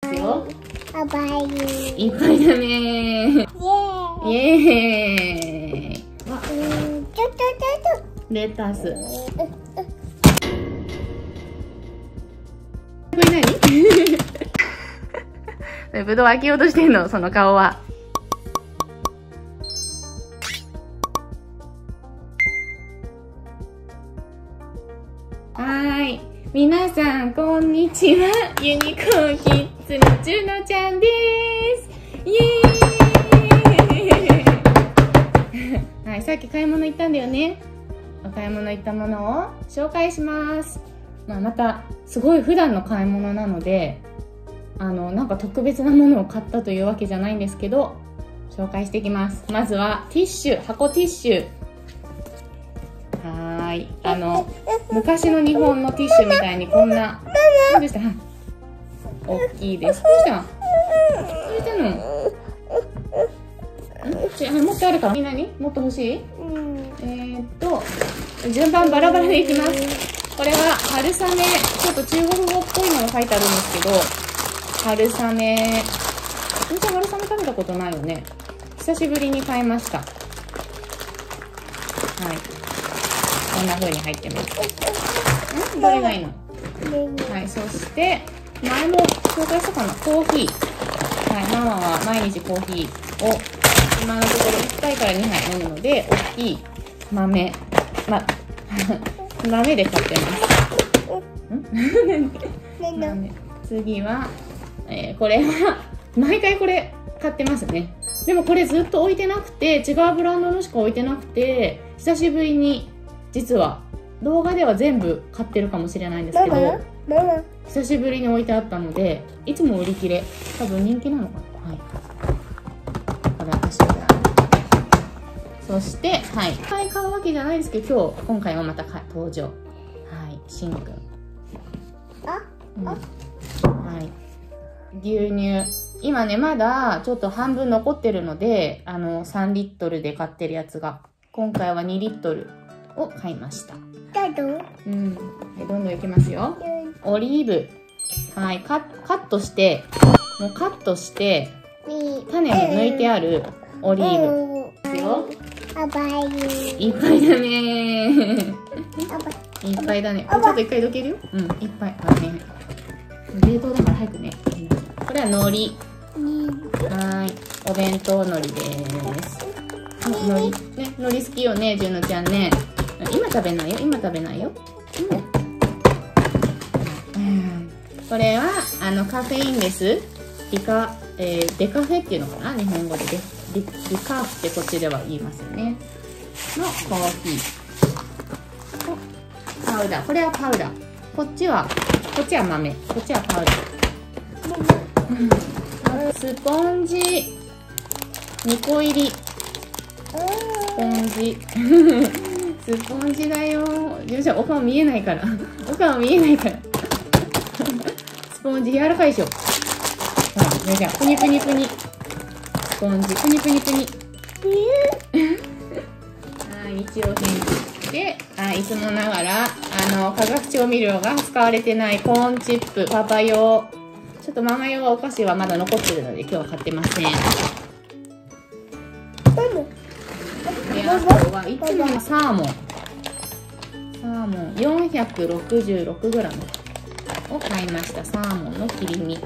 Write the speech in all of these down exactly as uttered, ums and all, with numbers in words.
ますよ。 あばい。 いっぱいだねー。イエーイ。あ、 うん、ちょっとちょっレタス。 と。 これ何？ぶどう開けようとしてんの、その顔は。はーい。皆さん、こんにちは。ユニコーンキッズのジュノちゃんです。イエーイはい、さっき買い物行ったんだよね。お買い物行ったものを紹介します。まあ、また、すごい普段の買い物なので、あの、なんか特別なものを買ったというわけじゃないんですけど、紹介していきます。まずは、ティッシュ、箱ティッシュ。はーい。あの、昔の日本のティッシュみたいにこんな、どうでした？大きいです。どうした？どうしたの？ん？ちょ、もっとあるから。みんなにもっと欲しい？うん、えーっと、順番バラバラでいきます。これは春雨、ちょっと中国語っぽいのが書いてあるんですけど、春雨、全然春雨食べたことないよね。久しぶりに買いました。はい。こんな風に入ってます。ん？どれがいいの？はい、そして、前も紹介したかな？コーヒー。はい、ママは毎日コーヒーを、今のところいっかいからにはい飲むので、大きい豆、ま、豆で買ってます。ん？豆。次は、えー、これは、毎回これ買ってますね。でもこれずっと置いてなくて、違うブランドのしか置いてなくて、久しぶりに、実は、動画では全部買ってるかもしれないんですけど、久しぶりに置いてあったので、いつも売り切れ。多分人気なのかな？はい。これ私は。そして、はい。いっぱい買うわけじゃないですけど、今日、今回はまた登場。はい。しんくん。 あ、 うん、はい。牛乳。今ね、まだちょっと半分残ってるので、あの、さんリットルで買ってるやつが、今回はにリットルを買いました。 どうぞ。 うん。どんどんいきますよ。オリーブ。はい。カカットして、もうカットして、種を抜いてあるオリーブですよ。 あばい。 いっぱいだねー。いっぱいだね。これちょっと一回どけるよ。うん、いっぱい。あのね、冷凍だから早くね。これは海苔。はーい。お弁当海苔でーす。海苔。ね、海苔好きよね、じゅのちゃんね。今食べないよ。今食べないよ。うん。これは、あの、カフェインです。リカ、えー、デカフェっていうのかな？日本語でデ。リ, リカーフってこっちでは言いますよね。のコーヒー。パウダー。これはパウダー。こっちは、こっちは豆。こっちはパウダー。スポンジ。にこ入り。スポンジ。スポンジだよ。じゃあ、お顔見えないから。お顔見えないから。スポンジ柔らかいでしょ。ほら、じゃあ、ぷにぷにぷに。スポンジ、ぷにぷにぷに。はい、一応返事で、あ、いつもながら、あの、化学調味料が使われてないコーンチップ、パパ用。ちょっとママ用はお菓子はまだ残ってるので、今日は買ってません。で、あとはいつものサーモン。サーモン よんひゃくろくじゅうろくグラム を買いました。サーモンの切り身。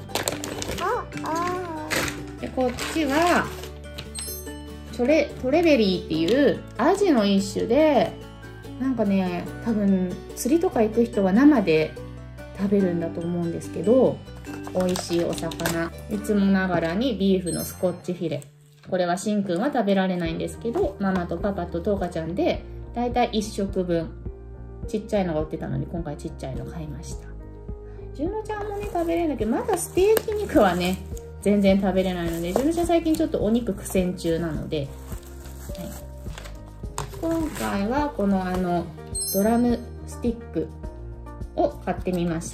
で、こっちは、トレ、トレベリーっていうアジの一種で、なんかね、多分釣りとか行く人は生で食べるんだと思うんですけど、美味しいお魚。いつもながらにビーフのスコッチフィレ。これはしんくんは食べられないんですけど、ママとパパととうかちゃんで、だいたいいっしょくぶん。ちっちゃいのが売ってたのに、今回ちっちゃいの買いました。じゅのちゃんもね、食べれるんだけど、まだステーキ肉はね、全然食べれないので、じゅのちゃん最近ちょっとお肉苦戦中なので、はい、今回はこのあのドラムスティックを買ってみました。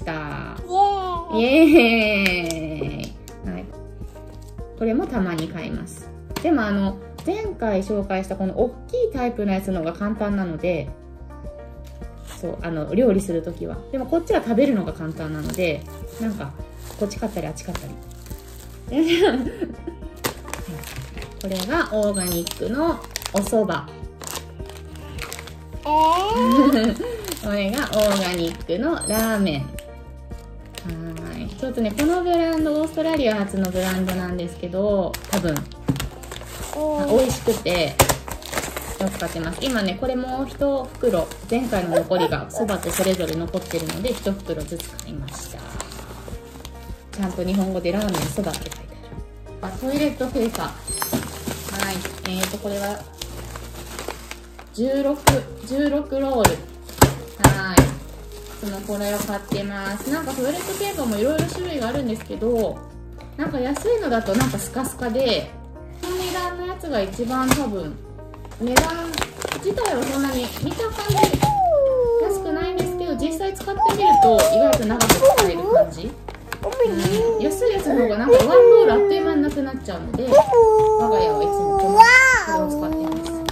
イエーイ、はい、これもたまに買います。でもあの前回紹介したこの大きいタイプのやつの方が簡単なので、そうあの料理するときは。でもこっちは食べるのが簡単なので、なんかこっち買ったりあっち買ったりこれがオーガニックのお蕎麦。 えー、 これがオーガニックのラーメン。はい、ちょっとね、このブランドオーストラリア発のブランドなんですけど、多分美味しくてよく買ってます。今ね、これもいち袋、前回の残りがそばとそれぞれ残ってるのでいち袋ずつ買いました。ちゃんと日本語でラーメンそばって書いてある。あ、トイレットペーパー。はい、えーとこれはじゅうろく、じゅうろくロール。はい、そのこれを買ってます。なんかトイレットペーパーもいろいろ種類があるんですけど、なんか安いのだとなんかスカスカで、この値段のやつが一番多分値段自体はそんなに見た感じ安くないんですけど、実際使ってみると意外と長く使える感じ。うん、安いやつの方がなんかワンロールあっという間になくなっちゃうので、我が家はいつもこのこれを使ってます。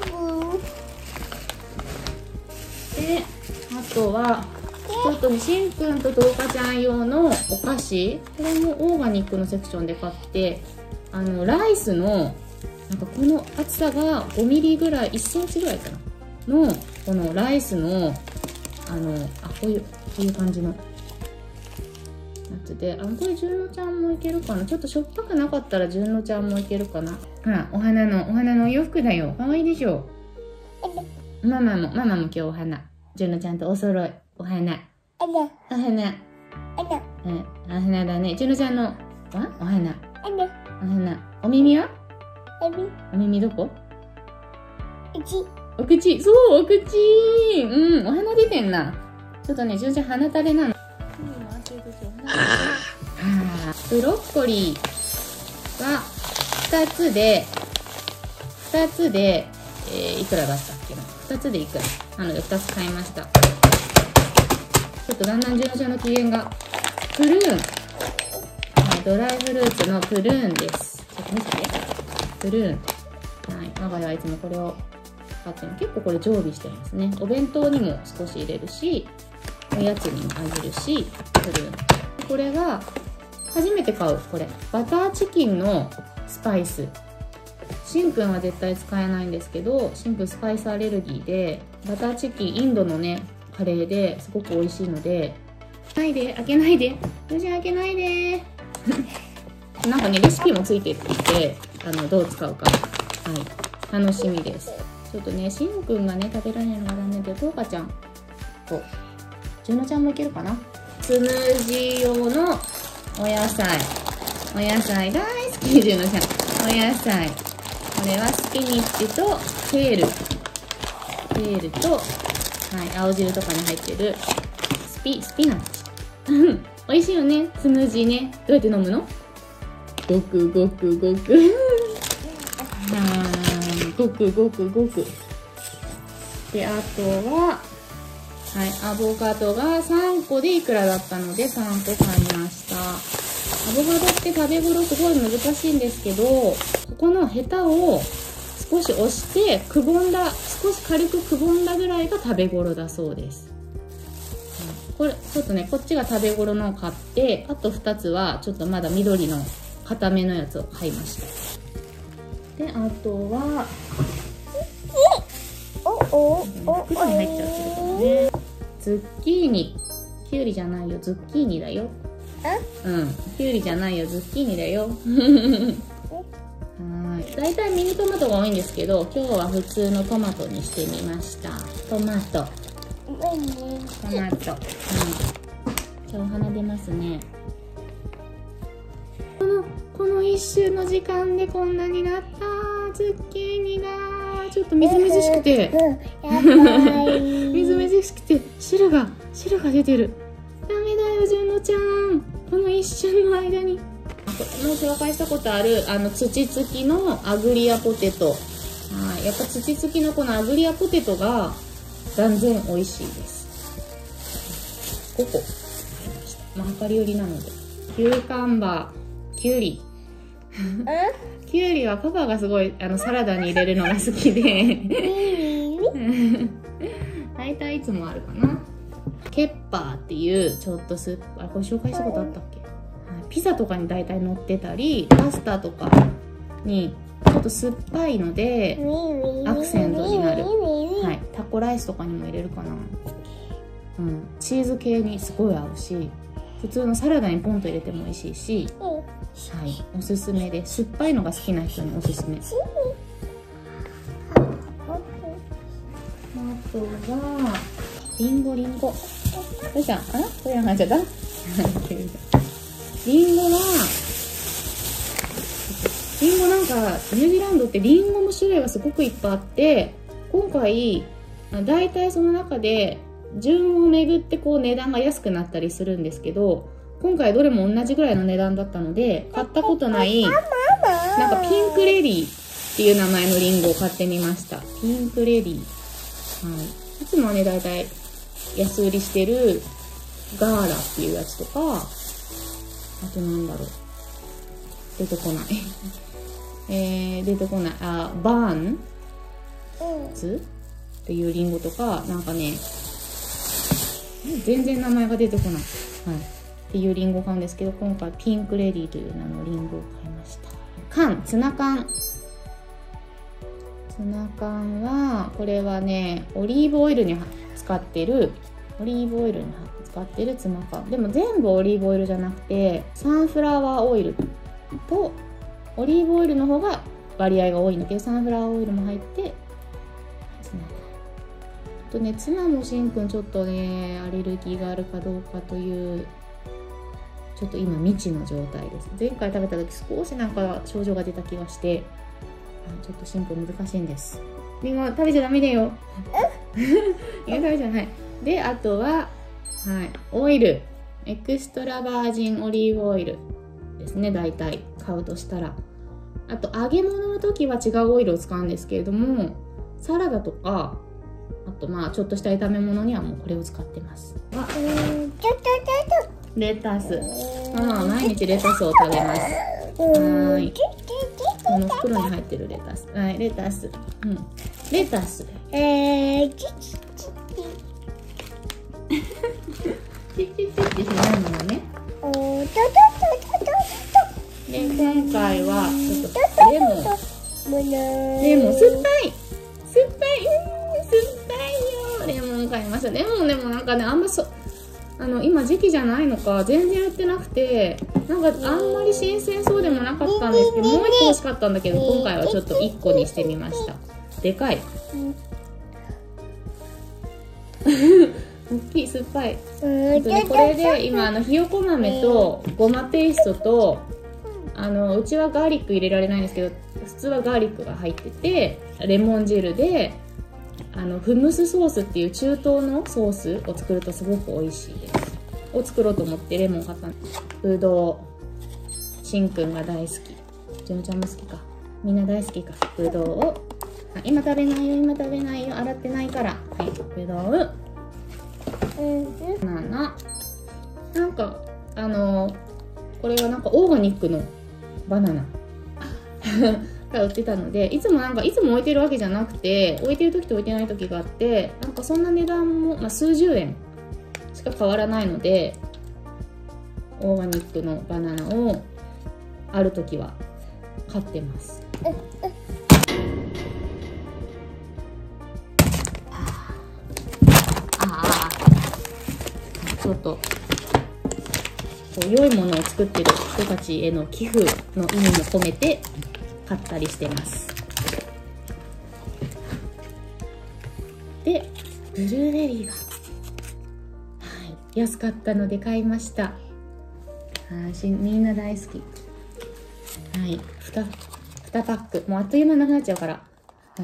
で、あとはちょっとね、しんくんととうかちゃん用のお菓子、これもオーガニックのセクションで買って、あのライスのなんかこの厚さがごミリぐらい、いっセンチぐらいかなのこのライスのあのあこういうこういう感じのやつで、あこれじゅんのちゃんもいけるかな。ちょっとしょっぱくなかったらじゅんのちゃんもいけるかな。ほら、お花のお花のお洋服だよ。可愛いでしょ。ママもママも今日お花。じゅんのちゃんとお揃いお花。お花。うん、お花だね。じゅんのちゃんのあお花。お花。お耳は？お耳どこ？お口。そう、お口。うん、お花出てんな。ちょっとね、じゅんちゃん鼻垂れなの。ブロッコリーはふたつで、ふたつで、えー、いくらだったっけな。ふたつでいくら。なのでふたつ買いました。ちょっとだんだんじゅんちゃんの機嫌が。プルーン。はい、ドライフルーツのプルーンです。ちょっと見せて。プルーン。はい、我が家はいつもこれを買ってる。結構これ常備してますね。お弁当にも少し入れるし、おやつにもあげるし、プルーン。これが初めて買う、これバターチキンのスパイス。しんくんは絶対使えないんですけど、しんくんスパイスアレルギーで、バターチキンインドのねカレーですごく美味しいので。開けないで、開けないで、よし開けないでなんかねレシピもついていて、あのどう使うか、はい、楽しみです。ちょっとねしんくんがね食べられないのが残念で、とうかちゃんとじゅんのちゃんもいけるかな。スムージー用のお野菜、お野菜大好き、じゅんのちゃんお野菜。これはスピニッチとケール、ケールと、はい、青汁とかに入ってるスピスピナッチ美味しいよね、スムージーね。どうやって飲むの？ごくごくごくはいごくごくごくで、あとははい、アボカドがさんこでいくらだったのでさんこ買いました。アボカドって食べ頃すごい難しいんですけど、ここのヘタを少し押してくぼんだ、少し軽くくぼんだぐらいが食べ頃だそうです。これちょっとねこっちが食べ頃のを買って、あとふたつはちょっとまだ緑の固めのやつを買いました。で、あとは袋に入っちゃってるからね。ズッキーニ、キュウリじゃないよ、ズッキーニだよ。うん、キュウリじゃないよ、ズッキーニだよ。はい、だいたいミニトマトが多いんですけど、今日は普通のトマトにしてみました。トマト、トマト、うん、今日お花出ますね。このこの一瞬の時間でこんなになった。ズッキーニがちょっとみずみずしくてみずみずしくて汁が汁が出てる。ダメだよ、じゅんのちゃん、この一瞬の間に。もう紹介したことあるあの土付きのアグリアポテト。はい、やっぱ土付きのこのアグリアポテトが断然美味しいです。ごこ買いました。まあ量り売りなので。キューカンバー、キュウリキュウリはパパがすごいあのサラダに入れるのが好きで大体いつもあるかな。ケッパーっていうちょっとスープ、あこれ紹介したことあったっけ。 ピザとかに大体乗ってたり、パスタとかにちょっと酸っぱいのでアクセントになる。はい、タコライスとかにも入れるかな。うん、チーズ系にすごい合うし、普通のサラダにポンと入れても美味しいし、はい、おすすめで、酸っぱいのが好きな人におすすめ。あとはリンゴリンゴ。どうした？あら？これはちゃった？リンゴはリンゴなんかニュージーランドってリンゴの種類がすごくいっぱいあって、今回だいたいその中で順を巡ってこう値段が安くなったりするんですけど、今回どれも同じぐらいの値段だったので、買ったことないなんかピンクレディーっていう名前のリンゴを買ってみました。ピンクレディー、はい、いつもはねだいたい安売りしてるガーラっていうやつとか、あとなんだろう、出てこないえー、出てこない、あ、バーンズっていうリンゴとか、なんかね全然名前が出てこない、はい、っていうリンゴを買うんですけど、今回ピンクレディーという名のリンゴを買いました。缶、ツナ缶。ツナ缶は、これはね、オリーブオイルに使ってる、オリーブオイルに使ってるツナ缶。でも全部オリーブオイルじゃなくて、サンフラワーオイルとオリーブオイルの方が割合が多いんだけど、サンフラワーオイルも入って、ツナ缶。あとね、ツナもしんくんちょっとね、アレルギーがあるかどうかという、ちょっと今未知の状態です。前回食べた時少しなんか症状が出た気がして、ちょっとシンプル難しいんです。りんご食べちゃダメだよ。りんご食べちゃない。で、あとは、はい、オイル。エクストラバージンオリーブオイルですね、大体買うとしたら。あと、揚げ物の時は違うオイルを使うんですけれども、サラダとか、あとまあちょっとした炒め物にはもうこれを使ってます。あ、レタス。ママは毎日レタスを食べます。はい。この袋に入ってるレタス。はい、レタス。うん。レタス。えー、チッチッチッチッチッチッチしないのね。で、今回はちょっとレモン。レモン、酸っぱい。酸っぱい。うん、酸っぱいよ。レモン買いました。レモンでもなんかね、あんまそ、あの、今時期じゃないのか、全然売ってなくて、なんかあんまり新鮮そうでもなかったんですけど、もう一個欲しかったんだけど、今回はちょっと一個にしてみました。でかい。大きい、酸っぱい。えっとね、これで今、あの、ひよこ豆とごまペーストと、あの、うちはガーリック入れられないんですけど、普通はガーリックが入ってて、レモン汁で、あのフムスソースっていう中東のソースを作るとすごく美味しいです。を作ろうと思ってレモン買ったんです。ぶどう、しんくんが大好き。じゅんちゃんも好きか。みんな大好きか。ぶどうを、あ、今食べないよ、今食べないよ、洗ってないから。はい、ぶどう。バナナ。なんか、あの、これはなんかオーガニックのバナナ。が売ってたので、いつもなんかいつも置いてるわけじゃなくて、置いてる時と置いてない時があって、なんかそんな値段も、まあ、数十円しか変わらないので、オーガニックのバナナをある時は買ってます。ああ、ちょっとこう良いものを作ってる人たちへの寄付の意味も込めて買ったりしてます。で、ブルーベリーが、はい、安かったので買いました。はい、みんな大好き。はい、に, にパック、もうあっという間なくなっちゃうから。はい、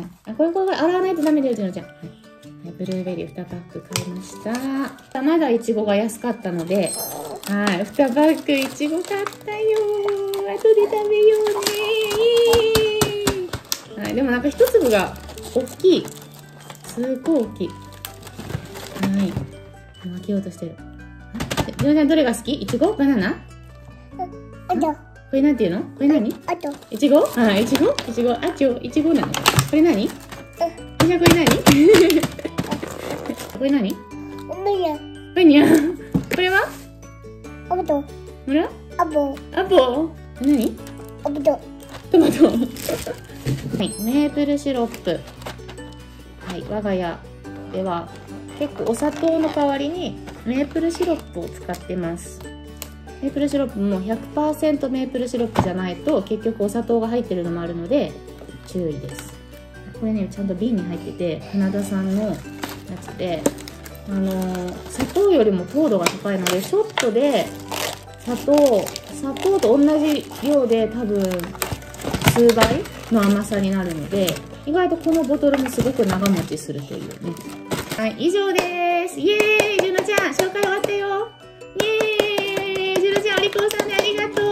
あ、これこれ洗わないとダメだよ、ジュノちゃん。はい、ブルーベリーにパック買いました。まだイチゴが安かったので、はい、にパックイチゴ買ったよー。後で食べようねー。はい、でもなんか一粒が大きい。すっごい大きい。はい。開けようとしてる。ジュノちゃんどれが好き？イチゴ？バナナ？あと。これなんていうの？これ何？あと。イチゴ？あ、イチゴ？イチゴ。あ、ちょ、イチゴなの？これ何？じゃあこれ何？これ何？これにゃ。これは？あと。ほら？ アボアポ何アボドトマトはい、メープルシロップ。はい、我が家では結構お砂糖の代わりにメープルシロップを使ってます。メープルシロップも ひゃくパーセント メープルシロップじゃないと結局お砂糖が入ってるのもあるので注意です。これね、ちゃんと瓶に入ってて、花田さんのやつで、あのー、砂糖よりも糖度が高いので、ちょっとで砂糖砂糖と同じ量で多分数倍の甘さになるので、意外とこのボトルもすごく長持ちするというね。はい、以上です。イエーイ、ジュノちゃん、紹介終わったよ。イエーイ、ジュノちゃん、お利口さんでありがと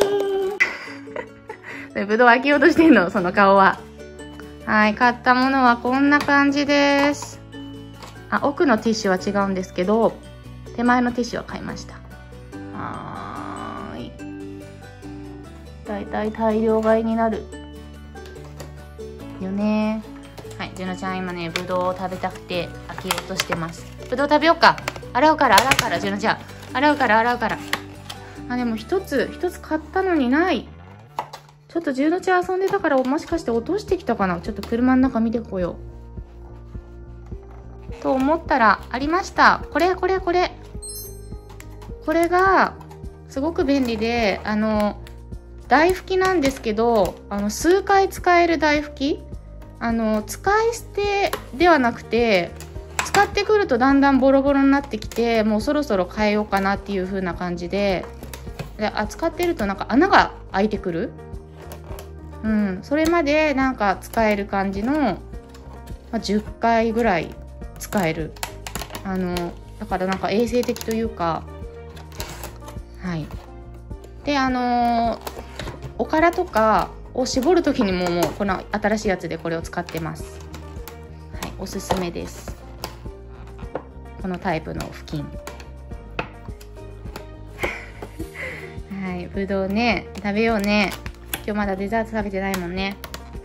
う。ぶどう開けようとしてんの、その顔は。はい、買ったものはこんな感じです。あ、奥のティッシュは違うんですけど、手前のティッシュは買いました。はーい。だいたい大量買いになるよね。はい、ジュノちゃん今ね、ぶどうを食べたくて開けようとしてます。ぶどう食べようか。洗うから洗うから、ジュノちゃん。洗うから洗うから。あ、でも一つ、一つ買ったのにない。ちょっとジュノちゃん遊んでたから、もしかして落としてきたかな。ちょっと車の中見てこよう。と思ったら、ありました。これ、これ、これ。これが、すごく便利で、あの、台拭きなんですけど、あの、数回使える台拭き。あの、使い捨てではなくて、使ってくるとだんだんボロボロになってきて、もうそろそろ変えようかなっていう風な感じで、で、あ、使ってるとなんか穴が開いてくる。うん、それまでなんか使える感じの、まあ、じゅっかいぐらい使える。あの、だからなんか衛生的というか、はい。で、あのー、おからとかを絞るときにももうこの新しいやつでこれを使ってます。はい、おすすめです。このタイプの布巾。はい、ぶどうね、食べようね。今日まだデザート食べてないもんね。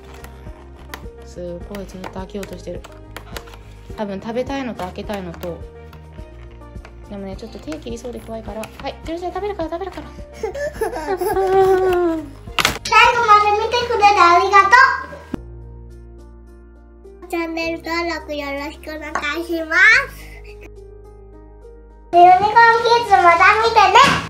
すごいずっと開けようとしてる。多分食べたいのと開けたいのと。でもね、ちょっと手切りそうで怖いから。はい、ジュノちゃん食べるから食べるから。 最後まで見てくれてありがとう。チャンネル登録よろしくお願いします。ユニコーンキッズまた見てね。